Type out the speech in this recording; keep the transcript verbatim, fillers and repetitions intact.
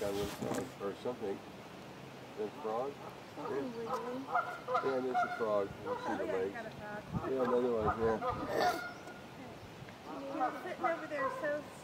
kind of frog or something. There's a frog? Something wiggling. Yeah, there's a frog. You see the legs. Yeah, another one, yeah. You're sitting over there so